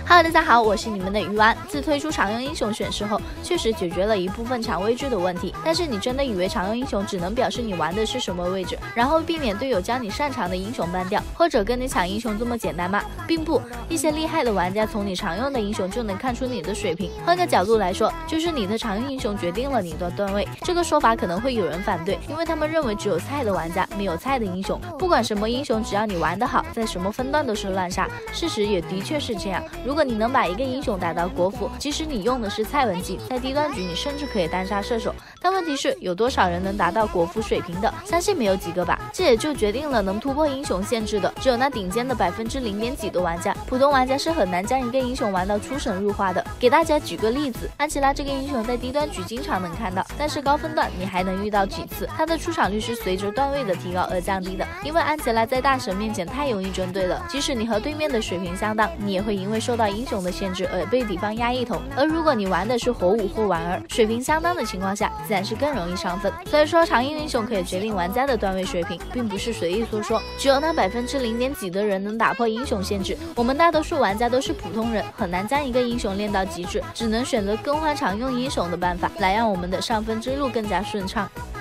Hello， 大家好，我是你们的鱼丸。自推出常用英雄选时后，确实解决了一部分抢位置的问题。但是你真的以为常用英雄只能表示你玩的是什么位置，然后避免队友将你擅长的英雄 ban 掉，或者跟你抢英雄这么简单吗？并不，一些厉害的玩家从你常用的英雄就能看出你的水平。换个角度来说，就是你的常用英雄决定了你的段位。这个说法可能会有人反对，因为他们认为只有菜的玩家，没有菜的英雄。不管什么英雄，只要你玩得好，在什么分段都是乱杀。事实也的确是这样。如果你能把一个英雄打到国服，即使你用的是菜文技，在低端局你甚至可以单杀射手。但问题是，有多少人能达到国服水平的？相信没有几个吧。这也就决定了能突破英雄限制的，只有那顶尖的0.0几的玩家。普通玩家是很难将一个英雄玩到出神入化的。给大家举个例子，安琪拉这个英雄在低端局经常能看到，但是高分段你还能遇到几次。他的出场率是随着段位的提高而降低的，因为安琪拉在大神面前太容易针对了，即使你和对面的水平相当，你也会因为受到英雄的限制而被敌方压一头。而如果你玩的是火舞或婉儿，水平相当的情况下，自然是更容易上分。所以说，常用英雄可以决定玩家的段位水平，并不是随意说说。只有那0.0几的人能打破英雄限制，我们大多数玩家都是普通人，很难将一个英雄练到极致，只能选择更换常用英雄的办法，来让我们的上分之路更加顺畅。